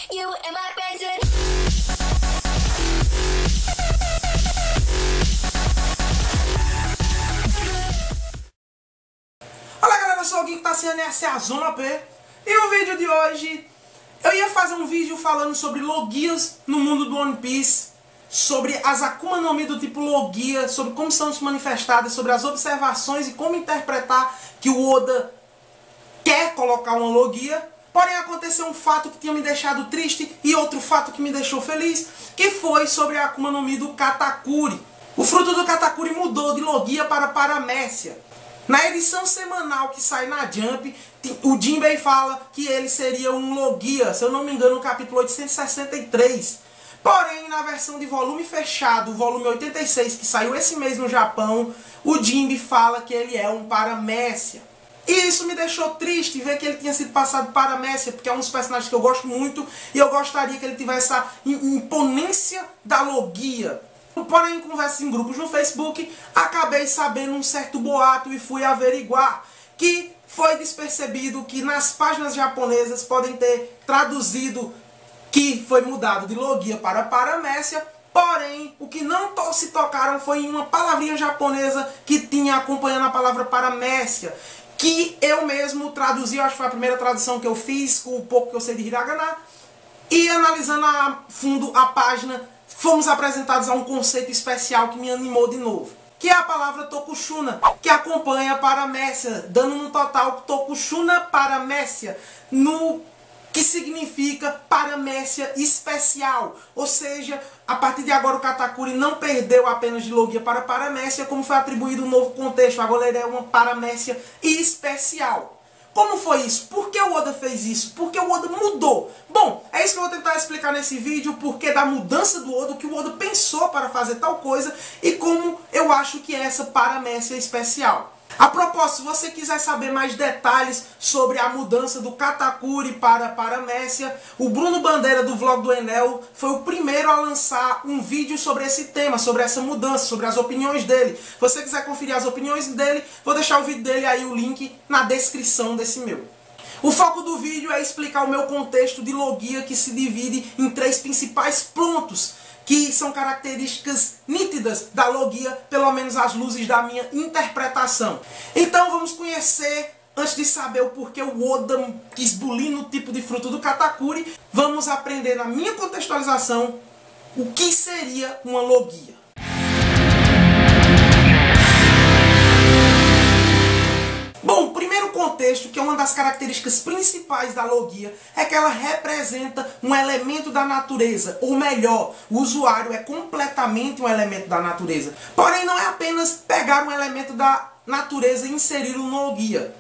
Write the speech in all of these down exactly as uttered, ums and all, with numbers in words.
You and my president. Olá galera, eu sou o Gui que tá sendo essa é a Zona P. E o vídeo de hoje, eu ia fazer um vídeo falando sobre Logias no mundo do One Piece, sobre as Akuma no Mi do tipo Logia, sobre como são se manifestadas, sobre as observações e como interpretar que o Oda quer colocar uma Logia. Porém aconteceu um fato que tinha me deixado triste e outro fato que me deixou feliz, que foi sobre a Akuma no Mi do Katakuri. O fruto do Katakuri mudou de Logia para Paramécia. Na edição semanal que sai na Jump, o Jinbei fala que ele seria um Logia, se eu não me engano, no capítulo oitocentos e sessenta e três. Porém, na versão de volume fechado, o volume oitenta e seis, que saiu esse mês no Japão, o Jinbei fala que ele é um Paramécia. E isso me deixou triste ver que ele tinha sido passado para Paramécia, porque é um dos personagens que eu gosto muito e eu gostaria que ele tivesse essa imponência da Logia. Porém, em conversas em grupos no Facebook, acabei sabendo um certo boato e fui averiguar que foi despercebido que nas páginas japonesas podem ter traduzido que foi mudado de Logia para Paramécia. Porém, o que não to se tocaram foi em uma palavrinha japonesa que tinha acompanhando a palavra Paramécia, que eu mesmo traduzi, eu acho que foi a primeira tradução que eu fiz, com o pouco que eu sei de Hiragana, e analisando a fundo a página, fomos apresentados a um conceito especial que me animou de novo, que é a palavra Tokushuna, que acompanha Paramécia, dando no total Tokushuna Paramécia, no que significa Paramécia especial. Ou seja, a partir de agora o Katakuri não perdeu apenas de Logia para Paramécia, como foi atribuído um novo contexto. Agora ele é uma Paramécia especial. Como foi isso? Por que o Oda fez isso? Por que o Oda mudou? Bom, é isso que eu vou tentar explicar nesse vídeo, porque da mudança do Oda, o que o Oda pensou para fazer tal coisa e como eu acho que é essa Paramécia especial. A propósito, se você quiser saber mais detalhes sobre a mudança do Katakuri para Paramécia, o Bruno Bandeira do vlog do Enel foi o primeiro a lançar um vídeo sobre esse tema, sobre essa mudança, sobre as opiniões dele. Se você quiser conferir as opiniões dele, vou deixar o vídeo dele aí, o link na descrição desse meu. O foco do vídeo é explicar o meu contexto de Logia, que se divide em três principais pontos, que são características nítidas da Logia, pelo menos às luzes da minha interpretação. Então vamos conhecer, antes de saber o porquê o Oda quis bulir no tipo de fruto do Katakuri, vamos aprender na minha contextualização o que seria uma Logia. Bom, o primeiro contexto, que é uma das características principais da Logia, é que ela representa um elemento da natureza, ou melhor, o usuário é completamente um elemento da natureza. Porém, não é apenas pegar um elemento da natureza e inseri-lo no Logia.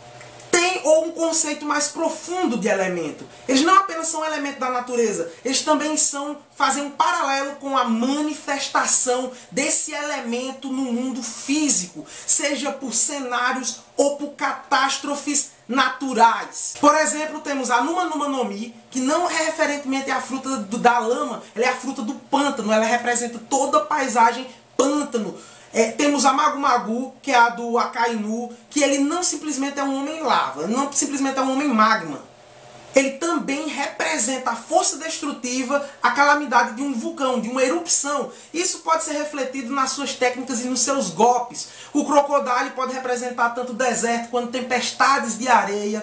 Tem ou um conceito mais profundo de elemento. Eles não apenas são elemento da natureza, eles também são, fazem um paralelo com a manifestação desse elemento no mundo físico, seja por cenários ou por catástrofes naturais. Por exemplo, temos a Numa Numa no Mi, que não é referentemente a fruta do, da lama, ela é a fruta do pântano, ela representa toda a paisagem pântano. É, temos a Magu Magu, que é a do Akainu, que ele não simplesmente é um homem lava, não simplesmente é um homem magma. Ele também representa a força destrutiva, a calamidade de um vulcão, de uma erupção. Isso pode ser refletido nas suas técnicas e nos seus golpes. O Crocodile pode representar tanto deserto quanto tempestades de areia.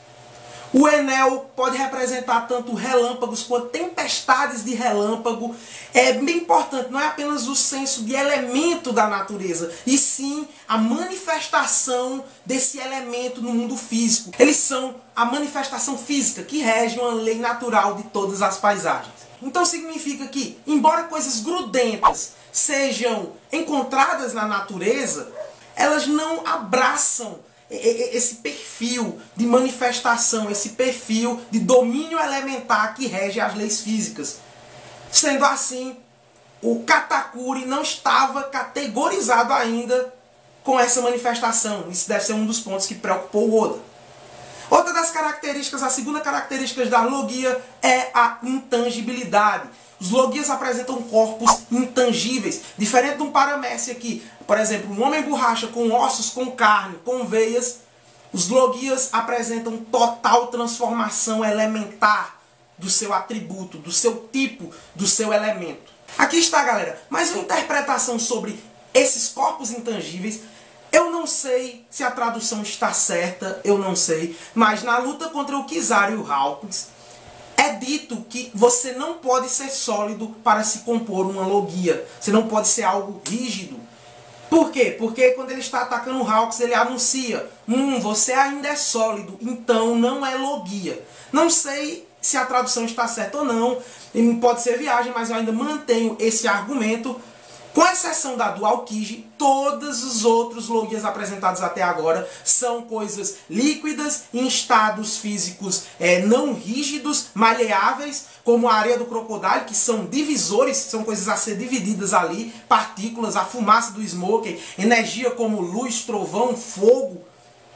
O Enel pode representar tanto relâmpagos quanto tempestades de relâmpago. É bem importante, não é apenas o senso de elemento da natureza, e sim a manifestação desse elemento no mundo físico. Eles são a manifestação física que rege uma lei natural de todas as paisagens. Então significa que, embora coisas grudentas sejam encontradas na natureza, elas não abraçam esse perfil de manifestação, esse perfil de domínio elementar que rege as leis físicas. Sendo assim, o Katakuri não estava categorizado ainda com essa manifestação. Isso deve ser um dos pontos que preocupou o Oda. Outra das características, a segunda característica da Logia é a intangibilidade. Os Logias apresentam corpos intangíveis, diferente de um Paramécia aqui. Por exemplo, um homem borracha com ossos, com carne, com veias. Os Logias apresentam total transformação elementar. do seu atributo, do seu tipo, do seu elemento. Aqui está, galera, mais uma interpretação sobre esses corpos intangíveis. Eu não sei se a tradução está certa, eu não sei, mas na luta contra o Kizaru e o Hawkins, é dito que você não pode ser sólido para se compor uma logia. Você não pode ser algo rígido. Por quê? Porque quando ele está atacando o Hawkins, ele anuncia: Hum, você ainda é sólido, então não é logia. Não sei se a tradução está certa ou não. Pode ser viagem, mas eu ainda mantenho esse argumento. Com exceção da do Aokiji, todos os outros logias apresentados até agora são coisas líquidas, em estados físicos é, não rígidos, maleáveis, como a areia do crocodilo, que são divisores, são coisas a ser divididas ali, partículas, a fumaça do smoke, energia como luz, trovão, fogo.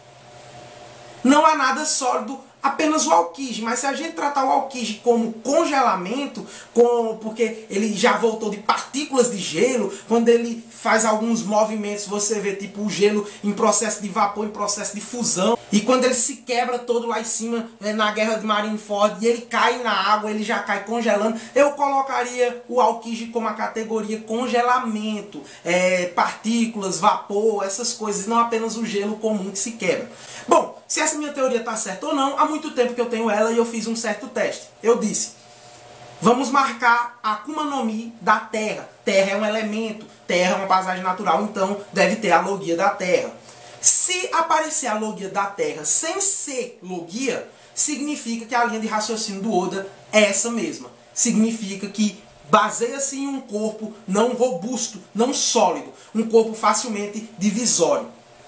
Não há nada sólido, apenas o Aokiji. Mas se a gente tratar o Aokiji como congelamento, com, porque ele já voltou de partículas de gelo, quando ele faz alguns movimentos, você vê tipo o gelo em processo de vapor, em processo de fusão. E quando ele se quebra todo lá em cima, é, na guerra de Marineford, e ele cai na água, ele já cai congelando, eu colocaria o Aokiji como a categoria congelamento, é, partículas, vapor, essas coisas, não apenas o gelo comum que se quebra. Bom, se essa minha teoria está certa ou não, há muito tempo que eu tenho ela e eu fiz um certo teste. Eu disse: vamos marcar a Akuma no Mi da Terra. Terra é um elemento, Terra é uma paisagem natural, então deve ter a logia da Terra. Se aparecer a logia da Terra sem ser logia, significa que a linha de raciocínio do Oda é essa mesma. Significa que baseia-se em um corpo não robusto, não sólido, um corpo facilmente divisório.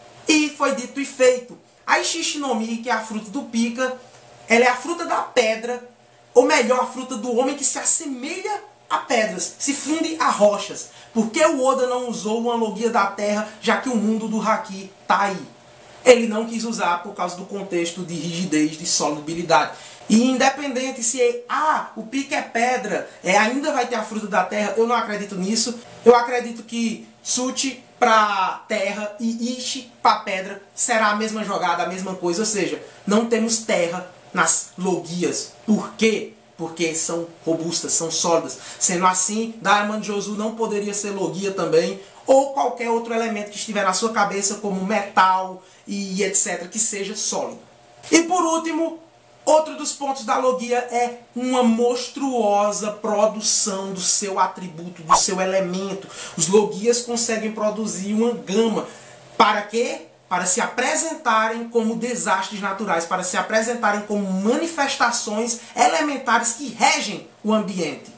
E foi dito e feito. A Ishishi no Mi, que é a fruta do Pika, ela é a fruta da pedra, ou melhor, a fruta do homem que se assemelha a pedras, se funde a rochas. Por que o Oda não usou uma logia da terra, já que o mundo do Haki está aí? Ele não quis usar por causa do contexto de rigidez, de solubilidade. E independente se é, ah, o Pika é pedra, é, ainda vai ter a fruta da terra, eu não acredito nisso. Eu acredito que Tsuchi para terra e Ishi para pedra será a mesma jogada, a mesma coisa. Ou seja, não temos terra nas logias. Por quê? Porque são robustas, são sólidas. Sendo assim, Diamond Jozu não poderia ser logia também, ou qualquer outro elemento que estiver na sua cabeça, como metal e etcétera, que seja sólido. E por último, outro dos pontos da logia é uma monstruosa produção do seu atributo, do seu elemento. Os logias conseguem produzir uma gama. Para quê? Para se apresentarem como desastres naturais, para se apresentarem como manifestações elementares que regem o ambiente.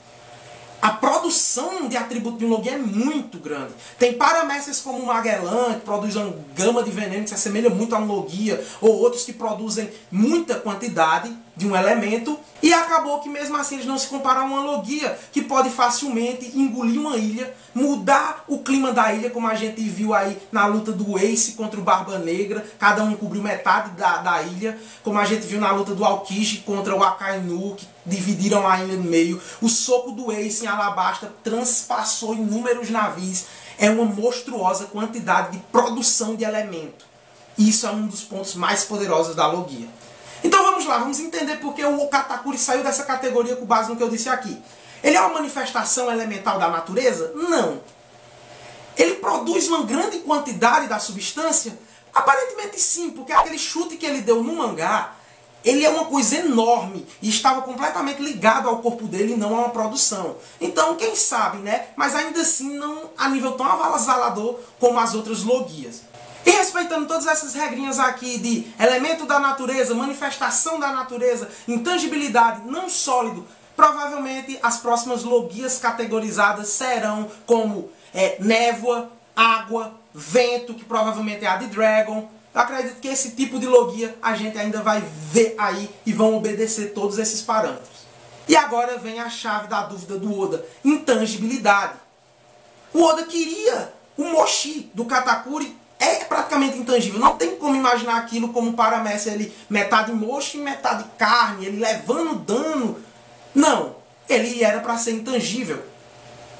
A produção de atributo de um logia é muito grande. Tem paramestres como o Magellan, que produz uma gama de veneno que se assemelha muito a um logia, ou outros que produzem muita quantidade de um elemento, e acabou que mesmo assim eles não se comparam a uma logia, que pode facilmente engolir uma ilha, mudar o clima da ilha, como a gente viu aí na luta do Ace contra o Barba Negra, cada um cobriu metade da, da ilha, como a gente viu na luta do Aokiji contra o Akainu, que dividiram a ilha no meio. O soco do Ace em Alabasta transpassou inúmeros navios. É uma monstruosa quantidade de produção de elemento. Isso é um dos pontos mais poderosos da logia. Então vamos lá, vamos entender porque o Katakuri saiu dessa categoria com base no que eu disse aqui. Ele é uma manifestação elemental da natureza? Não. Ele produz uma grande quantidade da substância? Aparentemente sim, porque aquele chute que ele deu no mangá, ele é uma coisa enorme e estava completamente ligado ao corpo dele e não a uma produção. Então, quem sabe, né? Mas ainda assim não a nível tão avassalador como as outras logias. E respeitando todas essas regrinhas aqui de elemento da natureza, manifestação da natureza, intangibilidade, não sólido, provavelmente as próximas logias categorizadas serão como é, névoa, água, vento, que provavelmente é a de Dragon. Eu acredito que esse tipo de logia a gente ainda vai ver aí e vão obedecer todos esses parâmetros. E agora vem a chave da dúvida do Oda, intangibilidade. O Oda queria o Mochi do Katakuri, é praticamente intangível, não tem como imaginar aquilo como um paramestre, ele metade Mochi e metade carne, ele levando dano. Não, ele era para ser intangível. Porém,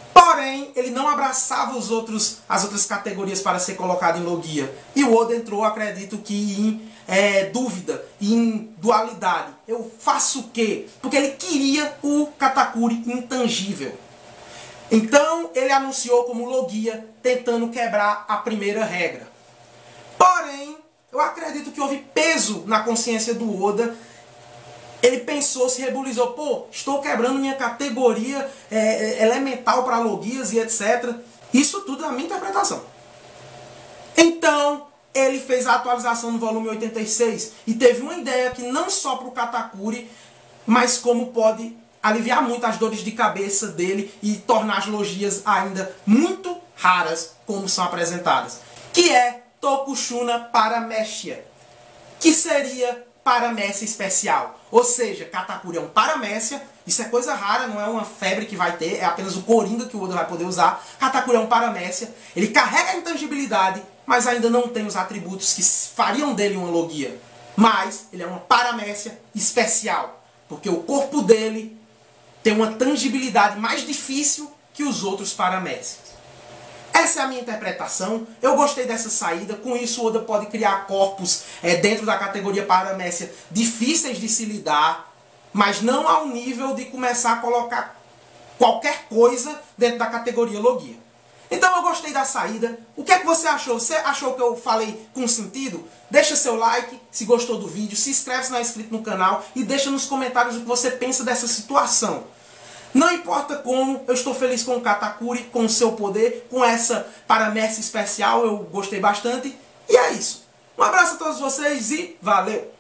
Porém, ele não abraçava os outros, as outras categorias para ser colocado em Logia. E o Oda entrou, acredito que em é, dúvida, em dualidade. Eu faço o quê? Porque ele queria o Katakuri intangível. Então, ele anunciou como Logia, tentando quebrar a primeira regra. Porém, eu acredito que houve peso na consciência do Oda. Ele pensou, se rebulizou, pô, estou quebrando minha categoria é, elemental para Logias e etcétera. Isso tudo é a minha interpretação. Então, ele fez a atualização no volume oitenta e seis e teve uma ideia que não só para o Katakuri, mas como pode aliviar muito as dores de cabeça dele e tornar as Logias ainda muito raras, como são apresentadas. Que é Tokushuna Paramécia, que seria Paramécia especial. Ou seja, Katakuri é um Paramécia, isso é coisa rara, não é uma febre que vai ter, é apenas o Coringa que o Oda vai poder usar. Katakuri é um Paramécia, ele carrega a intangibilidade, mas ainda não tem os atributos que fariam dele uma Logia. Mas ele é uma Paramécia especial, porque o corpo dele tem uma tangibilidade mais difícil que os outros Paramécias. Essa é a minha interpretação. Eu gostei dessa saída. Com isso, o Oda pode criar corpos é, dentro da categoria Paramécia difíceis de se lidar, mas não ao nível de começar a colocar qualquer coisa dentro da categoria Logia. Então eu gostei da saída. O que é que você achou? Você achou que eu falei com sentido? Deixa seu like se gostou do vídeo, se inscreve se não é inscrito no canal e deixa nos comentários o que você pensa dessa situação. Não importa como, eu estou feliz com o Katakuri, com o seu poder, com essa Paramécia especial, eu gostei bastante. E é isso. Um abraço a todos vocês e valeu!